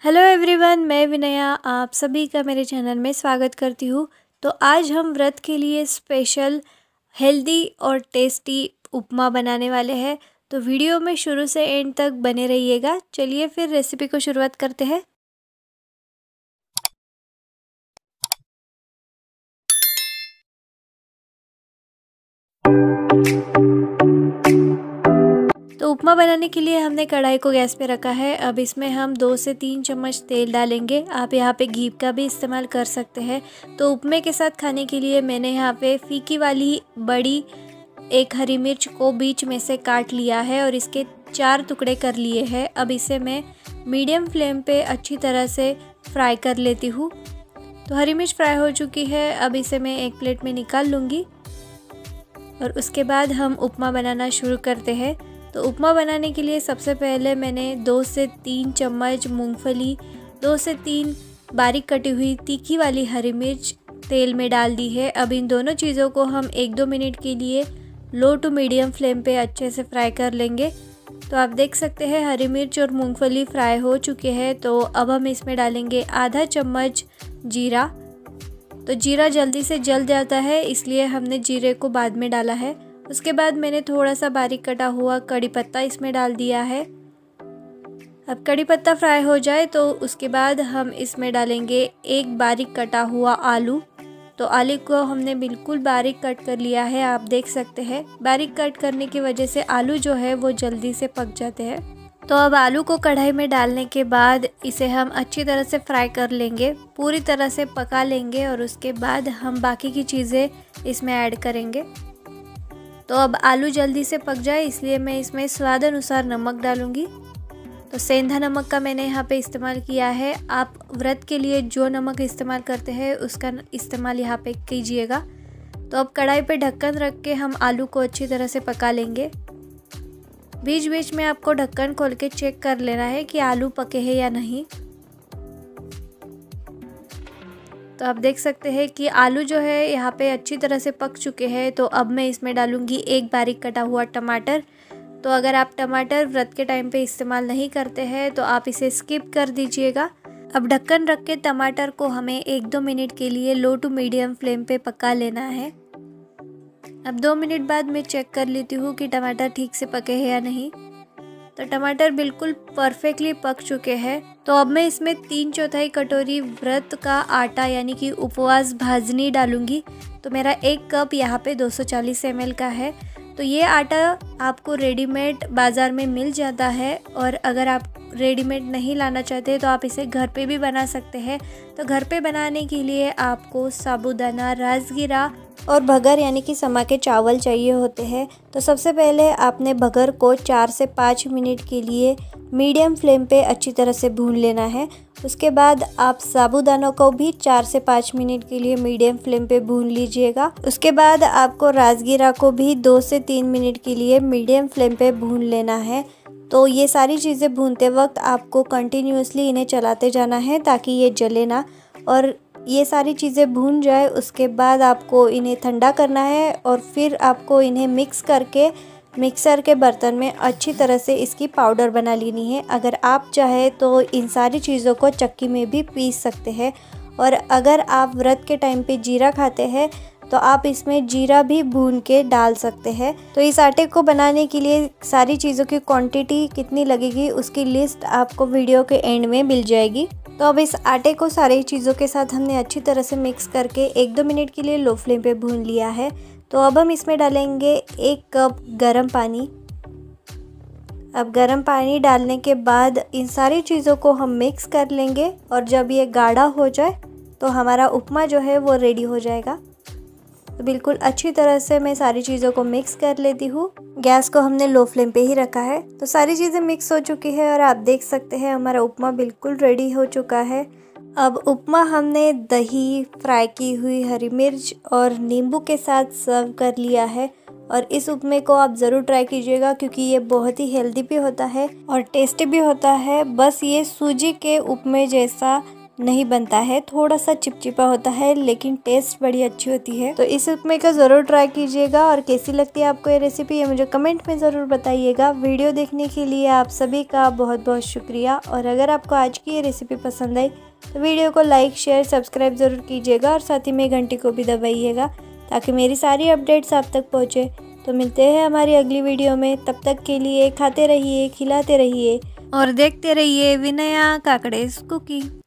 Hello everyone, मैं विनया आप सभी का मेरे चैनल में स्वागत करती हूँ। तो आज हम व्रत के लिए स्पेशल हेल्दी और टेस्टी उपमा बनाने वाले हैं। तो वीडियो में शुरू से एंड तक बने रहिएगा। चलिए फिर रेसिपी को शुरुआत करते हैं। तो उपमा बनाने के लिए हमने कढ़ाई को गैस पे रखा है। अब इसमें हम 2 से 3 चम्मच तेल डालेंगे। आप यहाँ पे घी का भी इस्तेमाल कर सकते हैं। तो उपमे के साथ खाने के लिए मैंने यहाँ पे फीकी वाली बड़ी एक हरी मिर्च को बीच में से काट लिया है और इसके 4 टुकड़े कर लिए हैं। अब इसे मैं मीडियम फ्लेम पे अच्छी तरह से फ्राई कर लेती हूँ। तो हरी मिर्च फ्राई हो चुकी है। अब इसे मैं एक प्लेट में निकाल लूँगी और उसके बाद हम उपमा बनाना शुरू करते हैं। तो उपमा बनाने के लिए सबसे पहले मैंने 2 से 3 चम्मच मूंगफली, 2 से 3 बारीक कटी हुई तीखी वाली हरी मिर्च तेल में डाल दी है। अब इन दोनों चीज़ों को हम 1-2 मिनट के लिए लो टू मीडियम फ्लेम पे अच्छे से फ्राई कर लेंगे। तो आप देख सकते हैं हरी मिर्च और मूंगफली फ्राई हो चुके हैं। तो अब हम इसमें डालेंगे आधा चम्मच जीरा। तो जीरा जल्दी से जल जाता है, इसलिए हमने जीरे को बाद में डाला है। उसके बाद मैंने थोड़ा सा बारीक कटा हुआ कड़ी पत्ता इसमें डाल दिया है। अब कड़ी पत्ता फ्राई हो जाए तो उसके बाद हम इसमें डालेंगे एक बारीक कटा हुआ आलू। तो आलू को हमने बिल्कुल बारीक कट कर लिया है। आप देख सकते हैं बारीक कट करने की वजह से आलू जो है वो जल्दी से पक जाते हैं। तो अब आलू को कढ़ाई में डालने के बाद इसे हम अच्छी तरह से फ्राई कर लेंगे, पूरी तरह से पका लेंगे और उसके बाद हम बाकी की चीज़ें इसमें ऐड करेंगे। तो अब आलू जल्दी से पक जाए इसलिए मैं इसमें स्वाद अनुसार नमक डालूंगी। तो सेंधा नमक का मैंने यहाँ पे इस्तेमाल किया है। आप व्रत के लिए जो नमक इस्तेमाल करते हैं उसका इस्तेमाल यहाँ पे कीजिएगा। तो अब कढ़ाई पे ढक्कन रख के हम आलू को अच्छी तरह से पका लेंगे। बीच बीच में आपको ढक्कन खोल के चेक कर लेना है कि आलू पके हैं या नहीं। तो आप देख सकते हैं कि आलू जो है यहाँ पे अच्छी तरह से पक चुके हैं। तो अब मैं इसमें डालूँगी एक बारीक कटा हुआ टमाटर। तो अगर आप टमाटर व्रत के टाइम पे इस्तेमाल नहीं करते हैं तो आप इसे स्किप कर दीजिएगा। अब ढक्कन रख के टमाटर को हमें 1-2 मिनट के लिए लो टू मीडियम फ्लेम पे पका लेना है। अब 2 मिनट बाद मैं चेक कर लेती हूँ कि टमाटर ठीक से पके हैं या नहीं। तो टमाटर बिल्कुल परफेक्टली पक चुके हैं। तो अब मैं इसमें 3/4 कटोरी व्रत का आटा यानी कि उपवास भाजनी डालूंगी। तो मेरा 1 कप यहाँ पे 240 ml का है। तो ये आटा आपको रेडीमेड बाज़ार में मिल जाता है और अगर आप रेडीमेड नहीं लाना चाहते तो आप इसे घर पे भी बना सकते हैं। तो घर पे बनाने के लिए आपको साबूदाना, राजगिरा और भगर यानी कि समा के चावल चाहिए होते हैं। तो सबसे पहले आपने भगर को 4 से 5 मिनट के लिए मीडियम फ्लेम पे अच्छी तरह से भून लेना है। उसके बाद आप साबूदाना को भी 4 से 5 मिनट के लिए मीडियम फ्लेम पे भून लीजिएगा। उसके बाद आपको राजगिरा को भी 2 से 3 मिनट के लिए मीडियम फ्लेम पे भून लेना है। तो ये सारी चीज़ें भूनते वक्त आपको कंटिन्यूसली इन्हें चलाते जाना है ताकि ये जले ना। और ये सारी चीज़ें भून जाए उसके बाद आपको इन्हें ठंडा करना है और फिर आपको इन्हें मिक्स करके मिक्सर के बर्तन में अच्छी तरह से इसकी पाउडर बना लेनी है। अगर आप चाहे तो इन सारी चीज़ों को चक्की में भी पीस सकते हैं। और अगर आप व्रत के टाइम पे जीरा खाते हैं तो आप इसमें जीरा भी भून के डाल सकते हैं। तो इस आटे को बनाने के लिए सारी चीज़ों की क्वांटिटी कितनी लगेगी उसकी लिस्ट आपको वीडियो के एंड में मिल जाएगी। तो अब इस आटे को सारी चीज़ों के साथ हमने अच्छी तरह से मिक्स करके 1-2 मिनट के लिए लो फ्लेम पे भून लिया है। तो अब हम इसमें डालेंगे 1 कप गर्म पानी। अब गर्म पानी डालने के बाद इन सारी चीज़ों को हम मिक्स कर लेंगे और जब ये गाढ़ा हो जाए तो हमारा उपमा जो है वो रेडी हो जाएगा। तो बिल्कुल अच्छी तरह से मैं सारी चीज़ों को मिक्स कर लेती हूँ। गैस को हमने लो फ्लेम पे ही रखा है। तो सारी चीज़ें मिक्स हो चुकी है और आप देख सकते हैं हमारा उपमा बिल्कुल रेडी हो चुका है। अब उपमा हमने दही, फ्राई की हुई हरी मिर्च और नींबू के साथ सर्व कर लिया है। और इस उपमे को आप ज़रूर ट्राई कीजिएगा क्योंकि ये बहुत ही हेल्दी भी होता है और टेस्टी भी होता है। बस ये सूजी के उपमे जैसा नहीं बनता है, थोड़ा सा चिपचिपा होता है, लेकिन टेस्ट बड़ी अच्छी होती है। तो इस उपमे का ज़रूर ट्राई कीजिएगा और कैसी लगती है आपको ये रेसिपी ये मुझे कमेंट में ज़रूर बताइएगा। वीडियो देखने के लिए आप सभी का बहुत बहुत शुक्रिया। और अगर आपको आज की ये रेसिपी पसंद आई तो वीडियो को लाइक शेयर सब्सक्राइब ज़रूर कीजिएगा और साथ ही में घंटी को भी दबाइएगा ताकि मेरी सारी अपडेट्स आप तक पहुँचे। तो मिलते हैं हमारी अगली वीडियो में, तब तक के लिए खाते रहिए, खिलाते रहिए और देखते रहिए विनया काकड़ेस कुकिंग।